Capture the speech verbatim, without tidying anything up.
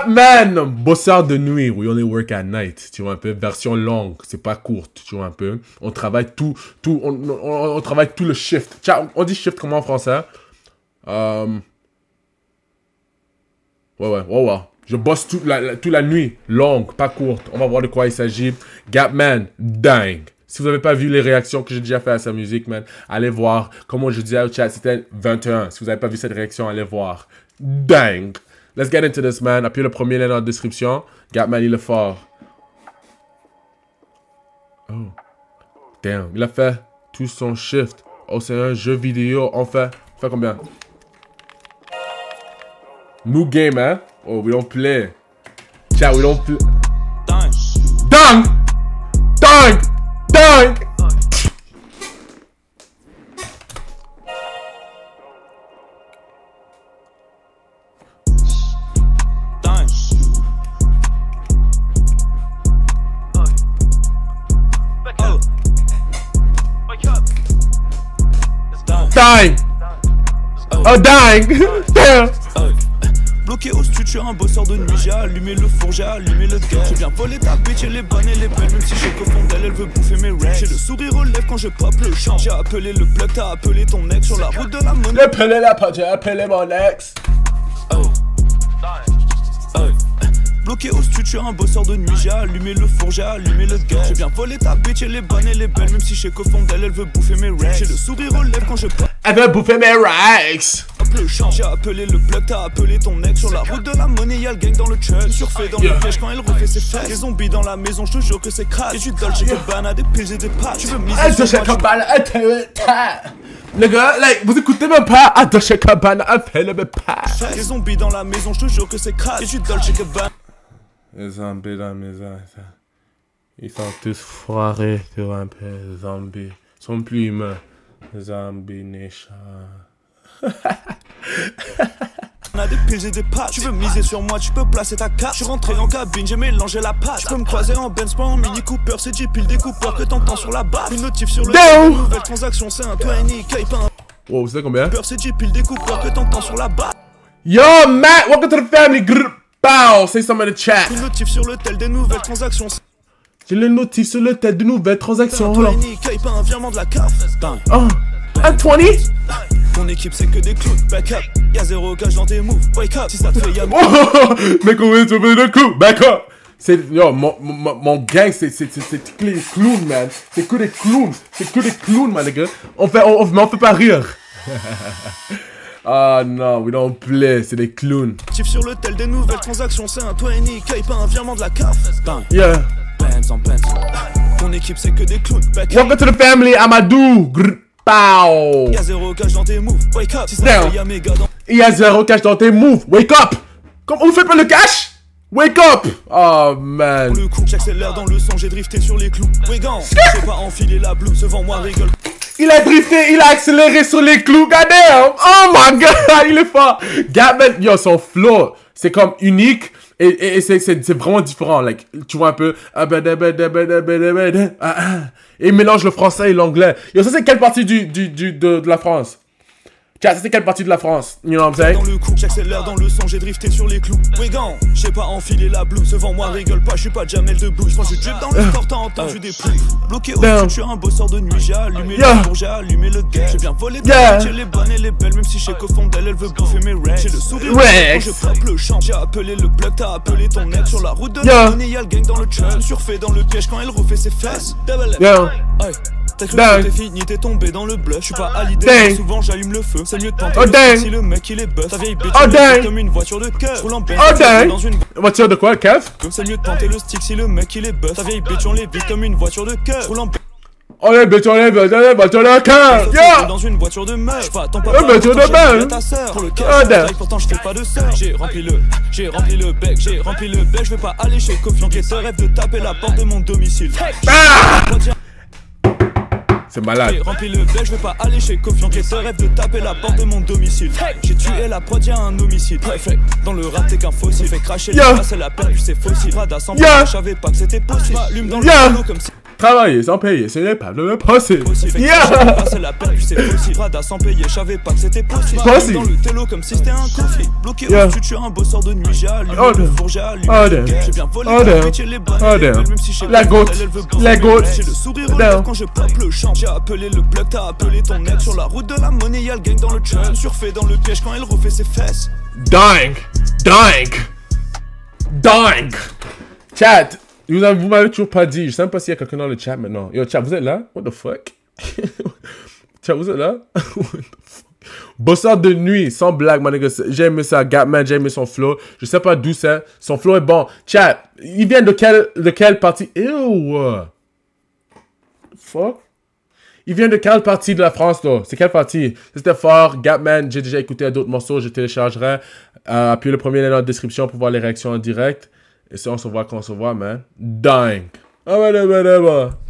Gapman, bosseur de nuit. We only work at night. Tu vois un peu, version longue. C'est pas courte, tu vois un peu. On travaille tout, tout, on, on, on travaille tout le shift. Tiens, on dit shift comment en français? Um... Ouais, ouais, ouais, ouais. Je bosse toute la, toute la nuit, longue, pas courte. On va voir de quoi il s'agit. Gapman, dingue. Si vous n'avez pas vu les réactions que j'ai déjà fait à sa musique, man, allez voir. Comme je disais au chat, c'était vingt et un. Si vous n'avez pas vu cette réaction, allez voir. Dingue. Let's get into this, man. Appuyez le premier lien dans la description. Gapman, il est fort. Oh. Damn. Il a fait tout son shift. Oh, c'est un jeu vidéo. On fait... On fait combien? New game, hein? Oh, we don't play. Chat, we don't play. Dang! Dang! Dang! Dang! Oh, dang! Damn! Bloqué au studio, je suis un bosseur de nuit. J'ai allumé le four, j'ai allumé le gaz. J'ai bien volé ta bitch, elle est bonne, elle est belle. Même si j'ai qu'au fond d'elle, elle veut bouffer mes racks. J'ai le sourire aux lèvres quand je pop le champ. J'ai appelé le plug, t'as appelé ton ex. Sur la route de la monnaie. J'ai appelé la pote, j'ai appelé mon ex. Oh. Oh. Bloqué au studio, je suis un bosseur de nuit. J'ai allumé le four, j'ai allumé le gaz. J'ai bien volé ta bitch, elle est bonne, elle est belle. Même si j'ai qu'au fond d'elle, elle veut bouffer mes racks. J'ai le sourire aux lèvres quand je pop. Elle veut bouffer mes racks. Le champ, j'ai appelé le plug, t'as appelé ton ex. Sur la route de la monnaie, y'a le gang dans le truck. Surfait dans yeah. le piège quand elle refait ses fesses. Les zombies dans la maison, je te jure que c'est crack. Et je suis Dolce yeah. Gabbana, des pills et des pâtes. Tu veux miser sur Dolce Gabbana, les gars, like, vous écoutez même pas à Dolce Gabbana, appelle le pâtes. Les zombies dans la maison, je te jure que c'est crack. Et je suis Dolce Gabbana. Les zombies dans la maison, ils sont tous foirés sur un peu, les zombies. Ils sont plus humains. Zombie Nation. On a des pills et des pâtes. Tu veux miser sur moi, tu peux placer ta carte. Je suis rentré en cabine, j'ai mélangé la pâte. Tu peux me croiser en Benz, pas en Mini Cooper. C'est J pile découpeur que t'entends sur la barre. Une notif sur le Down. Nouvelle transaction, c'est un vingt, K pas un. Wow, c'est combien? C'est J pile découpeur que t'entends sur la barre. Yo, Matt, welcome to the family. Grr, bow, say something in the chat. Une notif sur le tel des nouvelles transactions. J'ai le notif sur le tel de nouvelles transactions. Un vingt, K pas un virement de la carte. Oh, un vingt? Mon équipe c'est que des clowns, back up, y'a zéro cash dans tes moves, wake up, si ça te fait y'a oh, mais combien tu veux de coups, back up. C'est, yo, mon, mon, mon gang, c'est, c'est, c'est, c'est que des clowns, man. C'est que des clowns, c'est que des clowns, man, les gars. On fait, on, mais on fait pas rire. Ah non, we don't play, c'est des clowns. Chiffre sur le tel des nouvelles transactions, c'est un vingt, K pas un virement de la carte. Yeah. Benz en Benz. Mon équipe c'est que des clowns, back up. Welcome to the family, Amadou. Grr. Pow! Y'a zéro cash dans tes moves, wake up, si ça fait y'a méga dans... Y'a zéro cash dans tes moves, wake up! Comme on fait pas le cash? Wake up! Oh man! Le coup, j'accélère dans le son, j'ai drifté sur les clous. Wégant, j'ai pas enfilé la blouse, devant moi rigole. Il a drifté, il a accéléré sur les clous, goddamn! Oh my god, il est fort! Gapman, yo, son flow, c'est comme unique. Et, et, et c'est vraiment différent, like, tu vois un peu, et il mélange le français et l'anglais. Yo, ça c'est quelle partie du, du, du, de, de la France? Tiens, ça c'est quelle partie de la France? You know what I'm saying? Dans le coup, j'accélère dans le son, j'ai drifté sur les clous. Wégant, j'ai pas enfilé la blouse, devant moi rigole pas, je suis pas Jamel Debbouze. Je pense que je drip dans le corps, t'as entendu des ploufs. Bloqué au studio, je suis un bosseur de nuit, j'ai allumé le four, j'ai allumé le gaz. J'ai bien volé ta bitch, elle est bonne, elle est belle, même si je sais qu'au fond d'elle, elle veut bouffer mes racks. J'ai le sourire quand je pop le champ, j'ai appelé le plug, t'as appelé ton ex. Sur la route de la monnaie, y'a le gang dans le truck. Surfait dans le piège quand elle refait ses fesses. T'as cru que t'es fini, t'es tombé dans le bluff. J'suis pas à l'idée, souvent j'allume le feu. C'est mieux de tenter oh, le si le mec il est buff. Ta vieille bitch oh, elle est comme une voiture de keuf. Roule en Benz dans une voiture de quoi, keuf? C'est mieux de tenter le stick si le mec il est buff. Ta vieille bitch on l'évite comme une voiture de keuf. Roule en oh les bitch on l'évite dans une voiture de keuf. Yeah! Dans une voiture de meuf. Pas ton papa, voiture de meuf. Ta sœur. Pour le cash, pourtant j'fais pas de sœur. J'ai rempli le, j'ai rempli le bec, j'ai rempli le bec. J'vais pas aller chez Kofi. J'enquêteur rêve de taper la porte de mon domicile. C'est malade. J'ai rempli le bec, je vais pas aller chez Kofi. J'enquêteur rêve de taper la porte de mon domicile. J'ai tué la prod, y'a un homicide. Perfect. Dans le rap, t'es qu'un fossile. Fait cracher les gars, c'est la perdu, c'est fossile. Rada sans je savais pas que c'était possible. M'allume dans le tableau comme si. Travailler sans payer, ce n'est pas de le passer. Yeah! C'est la peine, puis c'est possible. Rada sans payer, je savais pas que c'était possible. Dans le télo comme si c'était un coffee. Bloqué au dessus, tu es un bosseur de nuit, j'ai allumé le four, j'ai allumé le j'ai bien volé la bitch et les bonnes. Même si j'ai la goutte, la goutte. J'ai le sourire au lèvres quand je pop le champ. J'ai appelé le plug, t'as appelé ton mec. Sur la route de la monnaie, y'a le gang dans le chat. Surfait dans le piège quand elle refait ses fesses. Dingue! Dingue! Dingue! Chat! Vous m'avez toujours pas dit. Je sais même pas s'il y a quelqu'un dans le chat maintenant. Yo, chat, vous êtes là? What the fuck? Chat, vous êtes là? What the fuck? Bosseur de nuit, sans blague, man. J'ai aimé ça. Gatman, j'ai aimé son flow. Je sais pas d'où c'est. Son flow est bon. Chat, il vient de quelle, de quelle partie? Ew! Fuck? Il vient de quelle partie de la France, là? C'est quelle partie? C'était fort. Gatman, j'ai déjà écouté d'autres morceaux. Je téléchargerai. Euh, appuyez le premier lien dans la description pour voir les réactions en direct. Et ça, on se voit quand on se voit, man. Dingue. Ah ouais, ouais, ouais, ouais.